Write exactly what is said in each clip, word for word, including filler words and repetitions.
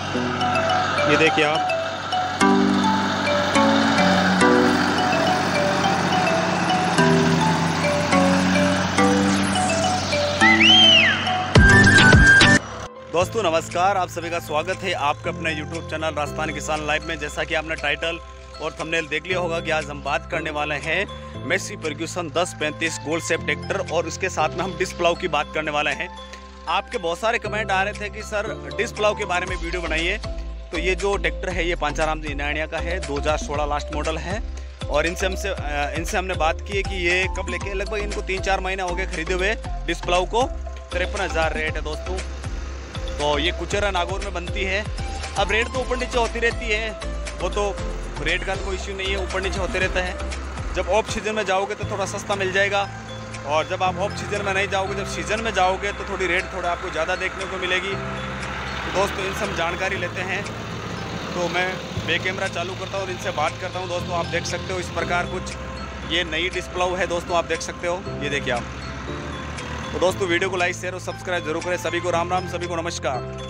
ये देखिए आप, दोस्तों नमस्कार, आप सभी का स्वागत है आपका अपने यूट्यूब चैनल राजस्थान किसान लाइव में। जैसा कि आपने टाइटल और थंबनेल देख लिया होगा कि आज हम बात करने वाले हैं मेसी फर्ग्यूसन दस पैंतीस गोल्ड शेप ट्रैक्टर, और उसके साथ में हम डिस्क प्लाउ की बात करने वाले हैं। आपके बहुत सारे कमेंट आ रहे थे कि सर डिस्क प्लाउ के बारे में वीडियो बनाइए। तो ये जो ट्रैक्टर है ये पांचाराम जी नैनिया का है, दो हज़ार सोलह लास्ट मॉडल है। और इनसे हमसे इनसे हमने बात की है कि ये कब लेके, लगभग इनको तीन चार महीने हो गए खरीदे हुए। डिस्क प्लाउ को तिरपन हज़ार रेट है दोस्तों। तो ये कुचेरा नागौर में बनती है। अब रेट तो ऊपर नीचे होती रहती है, वो तो रेट का कोई इश्यू नहीं है, ऊपर नीचे होते रहता है। जब ऑफ सीजन में जाओगे तो थोड़ा सस्ता मिल जाएगा, और जब आप ऑफ सीजन में नहीं जाओगे, जब सीजन में जाओगे तो थोड़ी रेट थोड़ा आपको ज़्यादा देखने को मिलेगी। तो दोस्तों इनसे हम जानकारी लेते हैं। तो मैं बे कैमरा चालू करता हूँ और इनसे बात करता हूँ। दोस्तों आप देख सकते हो इस प्रकार कुछ ये नई डिस्क प्लाउ है दोस्तों, आप देख सकते हो, ये देखिए आप। तो दोस्तों वीडियो को लाइक शेयर और सब्सक्राइब जरूर करें। सभी को राम राम, सभी को नमस्कार।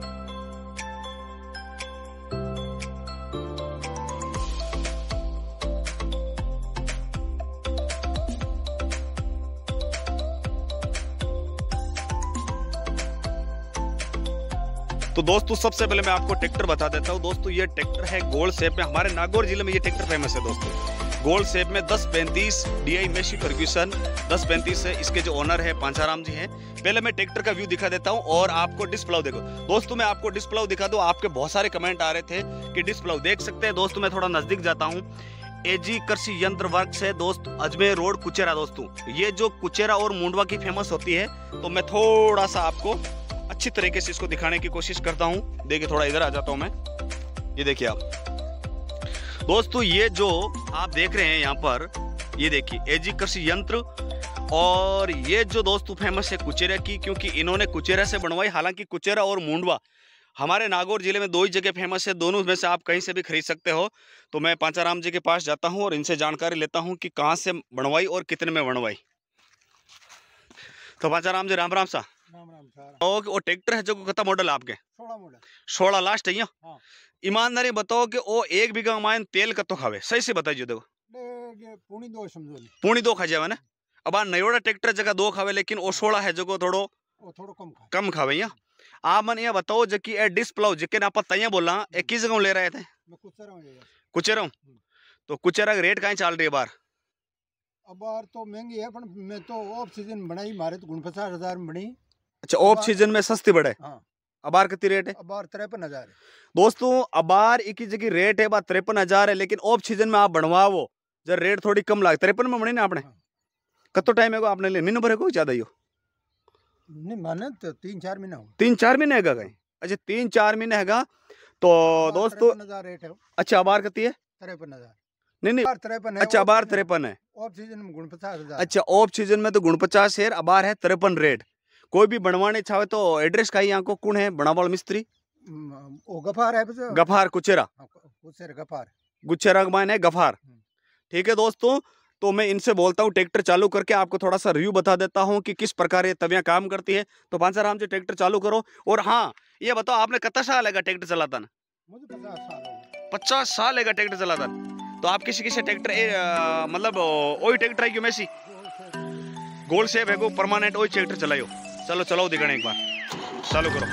तो दोस्तों सबसे पहले मैं आपको ट्रैक्टर बता देता हूँ। दोस्तों ये ट्रैक्टर है गोल्ड शेप में, हमारे नागौर जिले में ये ट्रैक्टर फेमस है दोस्तों। गोल्ड शेप में दस पैंतीस डीआई मेसी फर्ग्यूसन दस पैंतीस है। इसके जो ओनर है पांचाराम जी हैं। पहले मैं ट्रैक्टर का व्यू दिखा देता हूं और आपको डिस्क प्लाउ देखो। दोस्तों मैं आपको डिस्क प्लाउ दिखा दूं। आपके बहुत सारे कमेंट आ रहे थे कि डिस्क प्लाउ देख सकते हैं। दोस्तों मैं थोड़ा नजदीक जाता हूं। एजी कृषि यंत्र वर्क्स है दोस्त, अजमेर रोड कुचेरा। दोस्तों ये जो कुचेरा और मुंडवा की फेमस होती है, तो मैं थोड़ा सा आपको अच्छी तरीके से इसको दिखाने की कोशिश करता हूँ। देखिए थोड़ा इधर आ जाता हूँ मैं, ये देखिए आप। दोस्तों ये जो आप देख रहे हैं यहाँ पर, ये देखिए एजी कृषि यंत्र। और ये जो दोस्तों फेमस है कुचेरा की, क्योंकि इन्होंने कुचेरा से बनवाई। हालांकि कुचेरा और मुंडवा हमारे नागौर जिले में दो ही जगह फेमस है, दोनों में से आप कहीं से भी खरीद सकते हो। तो मैं पांचाराम जी के पास जाता हूँ और इनसे जानकारी लेता हूँ कि कहाँ से बनवाई और कितने में बनवाई। तो पांचाराम जी राम राम सा। राम राम सर। वो ट्रैक्टर है जो कितना मॉडल आपके? सोलह मॉडल। सोलह लास्ट है। हाँ। ईमानदारी बताओ कि वो एक बीघा मायन तेल कतो खावे, सही से बताइए। देखो पूनी दो समझो, पूनी दो खा जावे ना। अब आ नयोड़ा ट्रैक्टर जगह दो खावे, लेकिन वो सोलह है जो थोड़ो वो थोड़ो कम खा कम खावे। यहाँ आप मन ये बताओ जो कि डिस्क प्लाउ जिके आप तैयार बोला एक किस जगह ले रहे थे? मैं कुचेरा हूं। कुचेरा। तो कुचेरा का रेट कहाँ चल रही है बार? अब बार तो महंगी है, पर मैं तो ऑफ सीजन बनाई, मारे तो पचास हजार में बनी। अच्छा, ऑफ सीजन में सस्ती बढ़े। हाँ। अबार कितनी रेट है? अबार तिरपन हजार है दोस्तों। अबार एक ही जगह रेट है बात तिरपन हजार है, लेकिन ऑफ सीजन में आप बनवाओ जब रेट थोड़ी कम लागे। तिरपन में बनी ना आपने? हाँ। कतो टाइम है आपने ले महीने भरे को ज्यादा ही हो? नहीं माने तो तीन चार महीना हो। तीन चार महीने है कहीं? अच्छा तीन चार महीने हैगा। तो दोस्तों रेट है। अच्छा अबार कितनी है? तिरपन हजार। नहीं नहीं तिरपन है। अच्छा अबार तिरपन है। ऑफ सीजन में गुण पचास हजार। अच्छा ऑफ सीजन में तो गुण पचास शेर, अबार है तिरपन रेट। कोई भी बनवाने चाहे तो एड्रेस का ही यहाँ को कौन है? बनावाल मिस्त्री ओ गफार है। गफार कुचेरा। कुचेरा गफार गुच्छेरा मान है गफार। ठीक है दोस्तों, तो मैं इनसे बोलता हूँ ट्रैक्टर चालू करके आपको थोड़ा सा रिव्यू बता देता हूँ कि किस प्रकार ये तवियां काम करती है। तो पांचाराम जी ट्रैक्टर चालू करो। और हाँ ये बताओ आपने कितना साल है ट्रैक्टर चलाता ना? मुझे पचास साल हो। पचास साल है ट्रैक्टर चलाता। तो आप किसी किसी ट्रैक्टर मतलब वही ट्रैक्टर है क्यों मेसी गोल्ड शेप है को परमानेंट वही ट्रैक्टर चलाओ। चलो चलाओ दिखाने एक बार, चालू करो।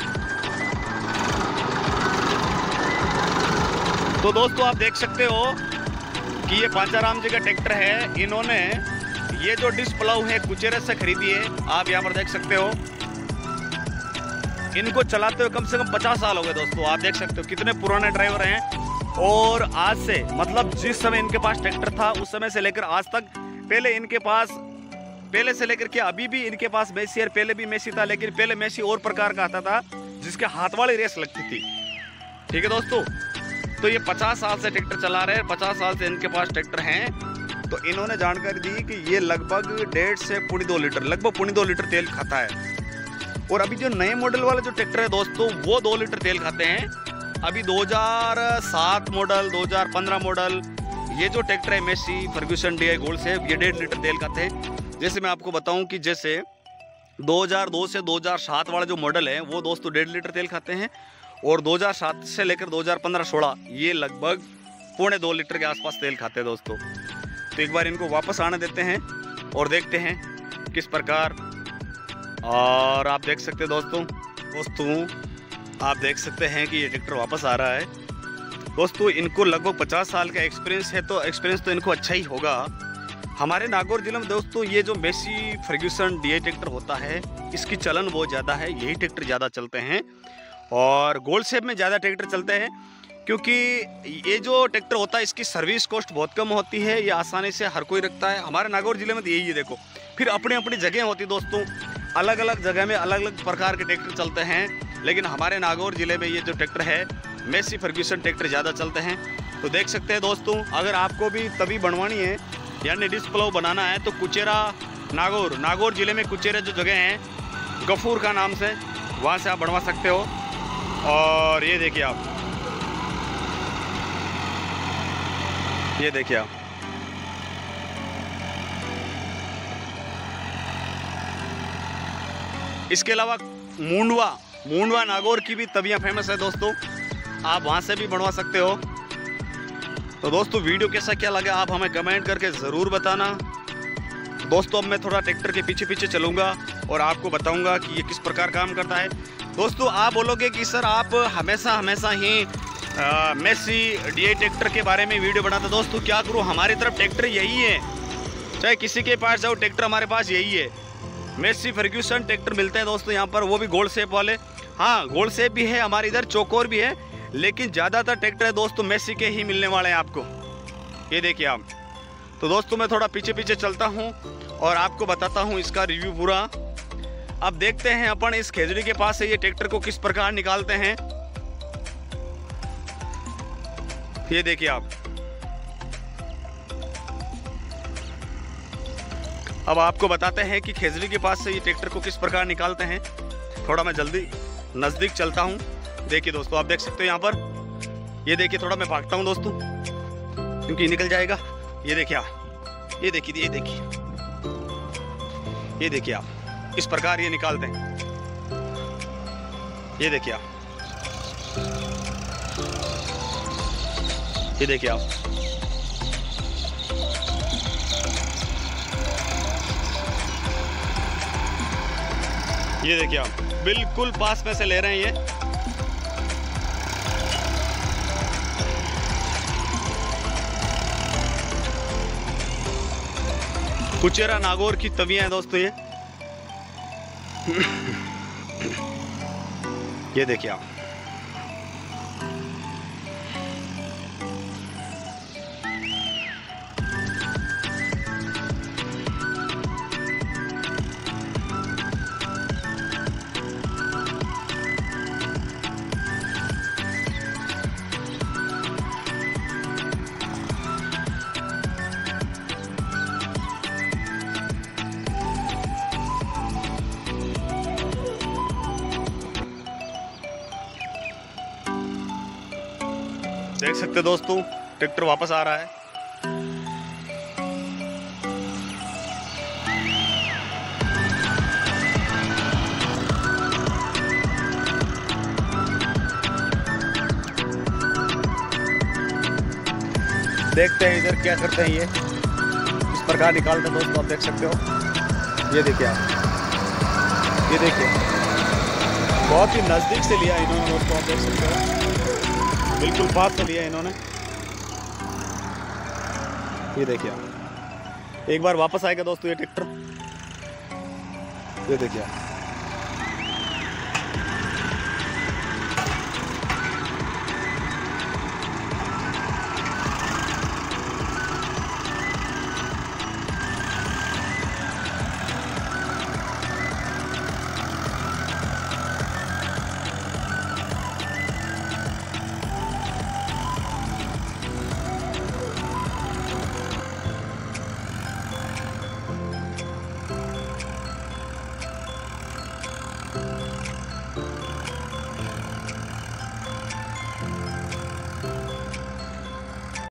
तो दोस्तों आप देख सकते हो कि ये पांचाराम जी का ट्रैक्टर है। इन्होंने ये जो डिस्क प्लाउ है कुचेरा से खरीदी है। आप यहाँ पर देख सकते हो इनको चलाते हुए कम से कम पचास साल हो गए दोस्तों। आप देख सकते हो कितने पुराने ड्राइवर हैं। और आज से मतलब जिस समय इनके पास ट्रैक्टर था उस समय से लेकर आज तक, पहले इनके पास पहले से लेकर के अभी भी इनके पास मेसी, और पहले भी मेसी था, लेकिन पहले मेसी और प्रकार का आता था जिसके हाथ वाली रेस लगती थी। ठीक है दोस्तों, तो ये पचास साल से ट्रैक्टर चला रहे हैं, पचास साल से इनके पास ट्रैक्टर हैं। तो इन्होंने जानकारी दी कि ये लगभग डेढ़ से पौनी दो लीटर लगभग पौनी दो लीटर तेल खाता है। और अभी जो नए मॉडल वाले जो ट्रैक्टर है दोस्तों, वो दो लीटर तेल खाते हैं। अभी दो हज़ार सात मॉडल, दो हज़ार पंद्रह मॉडल ये जो ट्रैक्टर है मेसी फर्ग्यूसन डीआई गोल्ड से, ये डेढ़ लीटर तेल खाते हैं। जैसे मैं आपको बताऊं कि जैसे दो हज़ार दो से दो हज़ार सात वाला जो मॉडल है वो दोस्तों डेढ़ लीटर तेल खाते हैं। और दो हज़ार सात से लेकर दो हज़ार पंद्रह सोलह ये लगभग पौने दो लीटर के आसपास तेल खाते हैं दोस्तों। तो एक बार इनको वापस आने देते हैं और देखते हैं किस प्रकार। और आप देख सकते हैं दोस्तों दोस्तों आप देख सकते हैं कि ये ट्रैक्टर वापस आ रहा है दोस्तों। इनको लगभग पचास साल का एक्सपीरियंस है, तो एक्सपीरियंस तो इनको अच्छा ही होगा। हमारे नागौर जिले में दोस्तों ये जो Massey Ferguson D I tractor होता है इसकी चलन बहुत ज़्यादा है, यही ट्रैक्टर ज़्यादा चलते हैं और गोल्ड शेप में ज़्यादा ट्रैक्टर चलते हैं, क्योंकि ये जो ट्रैक्टर होता है इसकी सर्विस कॉस्ट बहुत कम होती है, ये आसानी से हर कोई रखता है। हमारे नागौर जिले में तो यही है। देखो फिर अपनी अपनी जगह होती है दोस्तों, अलग अलग जगह में अलग अलग प्रकार के ट्रैक्टर चलते हैं, लेकिन हमारे नागौर जिले में ये जो ट्रैक्टर है मेसी फर्ग्यूसन ट्रैक्टर ज़्यादा चलते हैं। तो देख सकते हैं दोस्तों, अगर आपको भी तभी बनवानी है यानी डिस्क प्लाउ बनाना है तो कुचेरा नागौर नागौर जिले में कुचेरा जो जगह है गफूर का नाम से, वहाँ से आप बनवा सकते हो। और ये देखिए आप ये देखिए आप इसके अलावा मुंडवा मुंडवा नागौर की भी तवियाँ फेमस है दोस्तों, आप वहाँ से भी बनवा सकते हो। तो दोस्तों वीडियो कैसा क्या लगा आप हमें कमेंट करके ज़रूर बताना दोस्तों। अब मैं थोड़ा ट्रैक्टर के पीछे पीछे चलूँगा और आपको बताऊँगा कि ये किस प्रकार काम करता है। दोस्तों आप बोलोगे कि सर आप हमेशा हमेशा ही आ, मेसी डी आई ट्रैक्टर के बारे में वीडियो बनाते। दोस्तों क्या करूँ, हमारी तरफ ट्रैक्टर यही है, चाहे किसी के पास जाओ ट्रैक्टर हमारे पास यही है। मेसी फर्ग्यूसन ट्रैक्टर मिलते हैं दोस्तों यहाँ पर, वो भी गोल्ड शेप वाले। हाँ गोल्ड शेप भी है हमारे इधर, चौकोर भी है, लेकिन ज़्यादातर ट्रैक्टर है दोस्तों मेसी के ही मिलने वाले हैं आपको। ये देखिए आप। तो दोस्तों मैं थोड़ा पीछे पीछे चलता हूँ और आपको बताता हूँ इसका रिव्यू पूरा। अब देखते हैं अपन इस खेजड़ी के पास से ये ट्रैक्टर को किस प्रकार निकालते हैं। ये देखिए आप। अब आपको बताते हैं कि खेजड़ी के पास से ये ट्रैक्टर को किस प्रकार निकालते हैं। थोड़ा मैं जल्दी नज़दीक चलता हूँ। देखिए दोस्तों आप देख सकते हो यहाँ पर, ये देखिए थोड़ा मैं भागता हूँ दोस्तों क्योंकि निकल जाएगा। ये देखिए आप, ये देखिए ये देखिए ये देखिए आप, इस प्रकार ये निकालते हैं। ये देखिए आप, ये देखिए आप। ये देखिए आप, बिल्कुल पास में से ले रहे हैं ये। कुचेरा नागौर की तवियां हैं दोस्तों ये। ये देखिए आप। देख सकते दोस्तों ट्रैक्टर वापस आ रहा है। देखते हैं इधर क्या करते हैं, ये इस प्रकार निकालते हैं दोस्तों। आप देख सकते हो, ये देखिए आप, ये देखिए बहुत ही नज़दीक से लिया इन्होंने दोस्तों। आप देख सकते हो बिल्कुल पास से लिया इन्होंने। ये देखिए एक बार वापस आएगा दोस्तों ये ट्रैक्टर। ये देखिए